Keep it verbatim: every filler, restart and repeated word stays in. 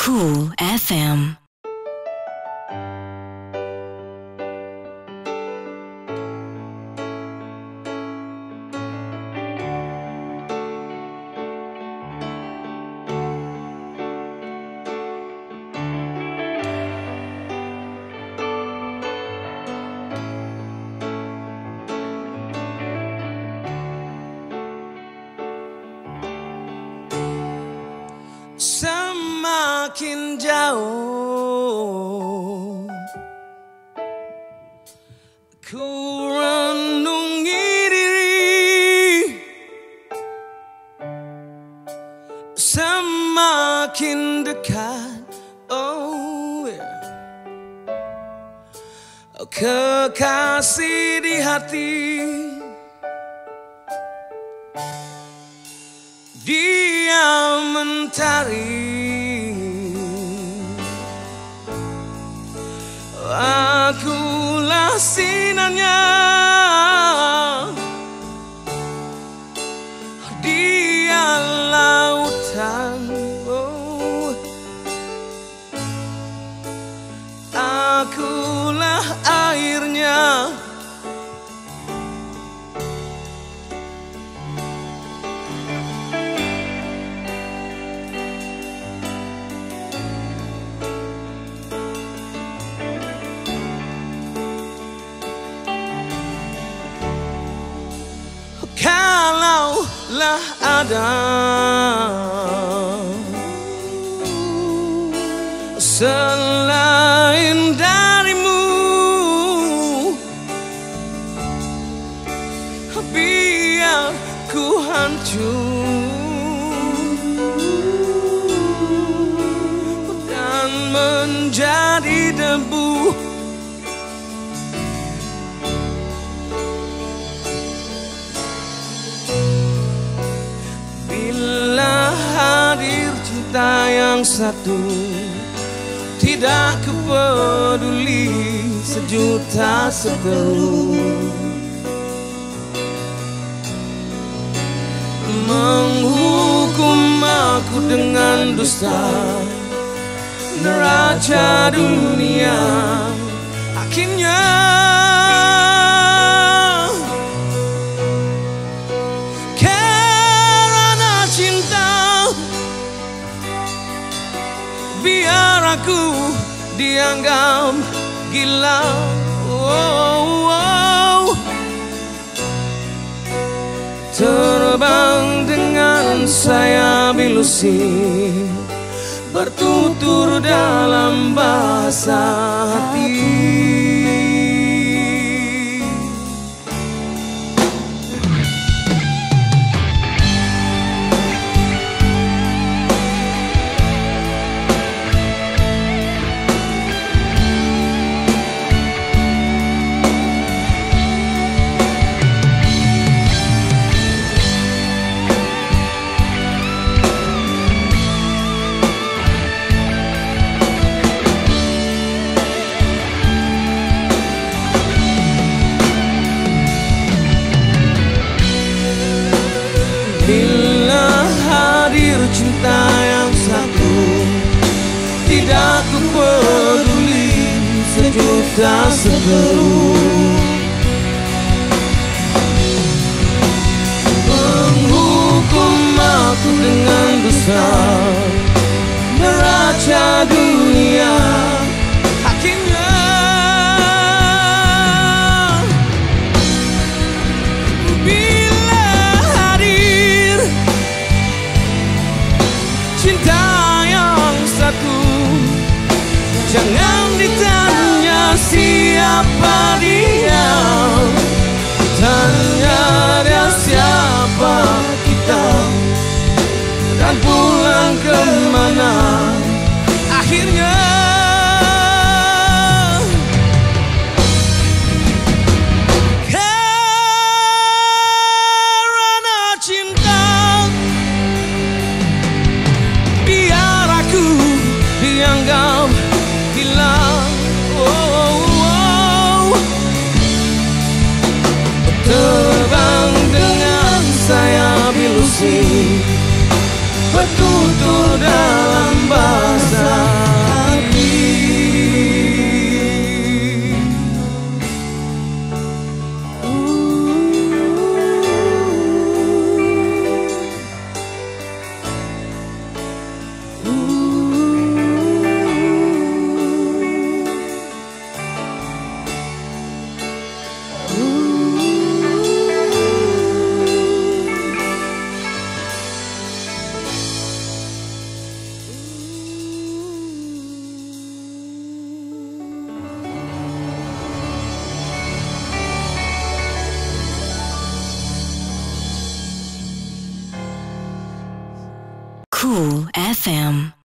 Cool F M. Semakin jauh ku renungi diri, semakin dekat oh yeah. Kekasih di hati, dia mentari, akulah sinarnya, dia lautan oh. Akulah airnya, kalaulah ada selain darimu, biar ku hancur dan menjadi debu. Hadir cinta yang satu, tidak kepeduli sejuta seteru, menghukum aku dengan dusta, neraca dunia akhirnya biar aku dianggap gila oh, oh. Terbang dengan sayap ilusi, bertutur dalam bahasa hati. Bila hadir cinta yang satu, tidak ku peduli sejuta seteru, menghukum aku dengan dosa, neraca dunia akhirnya cinta yang satu. Jangan ditanya siapa dia, tanya dia siapa kita, dan pulang kemana akhirnya. Karena cinta dianggap gila oh, oh. Terbang dengan sayap ilusi, bertutur dalam bahasa Cool F M.